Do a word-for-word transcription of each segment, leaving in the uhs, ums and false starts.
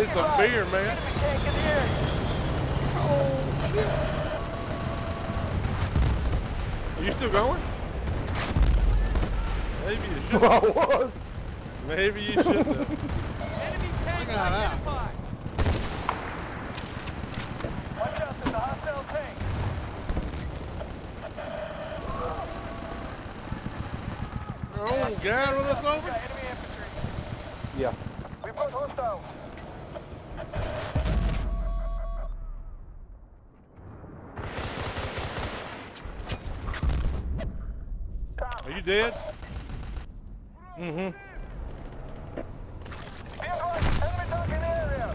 need some beer, man. Oh, shit. Are you still going? Maybe you should. I was. Maybe you should have. Enemy tank I got out. identified. Watch out, there's a hostile tank. Oh, God, run us over? Enemy infantry. Yeah. We've got hostiles. Are you dead? Mm-hmm. Be advised, enemy tank in the area.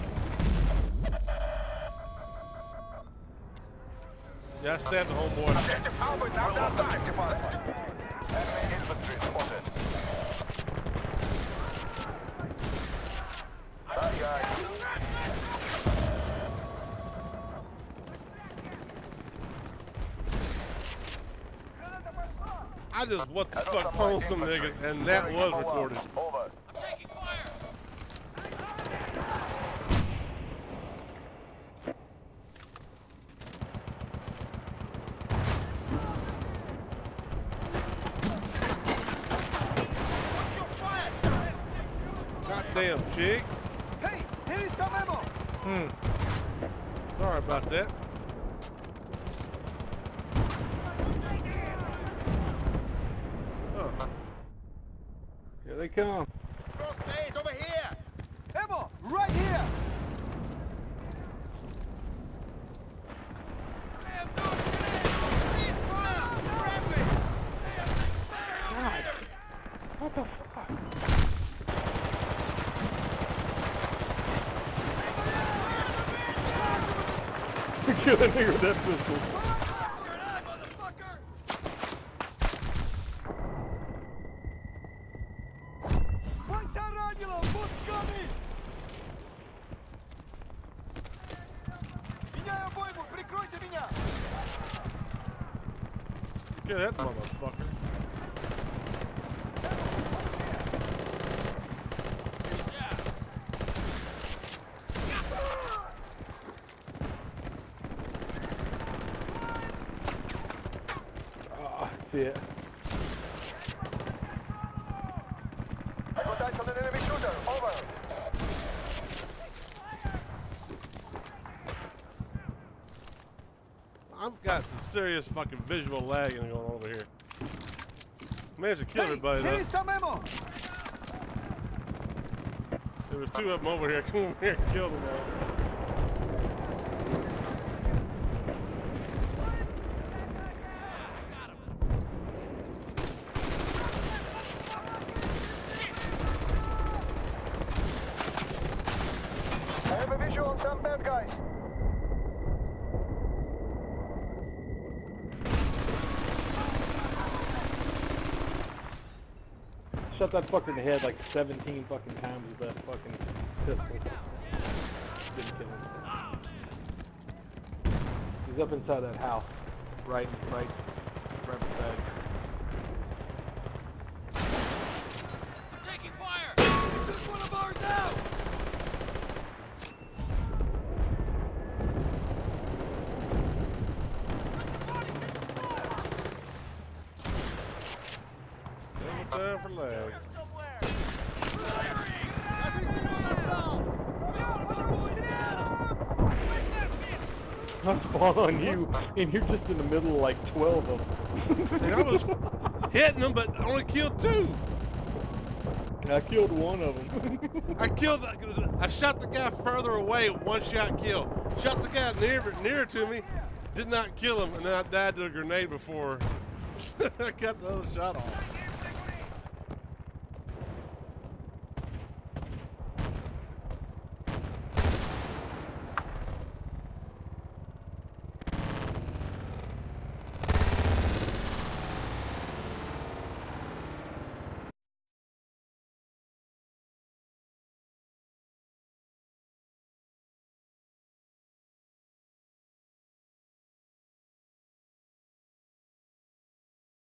Yeah, I stabbed the homeboy. Objective Albert, now outside. Enemy infantry spotted. Bad guy. I just what the fuck pwned some nigga, and that was recorded. Over. Goddamn chick. Hey, here is some ammo. Hmm. Sorry about that. Huh. Here they come. Cross stage over here. Ammo, right here. God. What the fuck? Kill that nigga with that pistol. Kill that motherfucker. Ah, see it. I got eyes on an enemy shooter. Over. I've got some serious fucking visual lagging going on over here. Managed to kill everybody Here though. is some ammo. There was two of them over here. Come over here and kill them all. I have a visual on some bad guys. Shot that fucker in the head like seventeen fucking times with that fucking pistol. Didn't kill him. He's up inside that house. Right, right, right beside. Taking fire! There's one of ours out! No time for lag. I spawn on you, and you're just in the middle of like twelve of them. And I was hitting them, but only killed two. And I killed one of them. I killed. I shot the guy further away. One shot kill. Shot the guy nearer nearer to me. Did not kill him, and then I died to a grenade before I got the other shot off.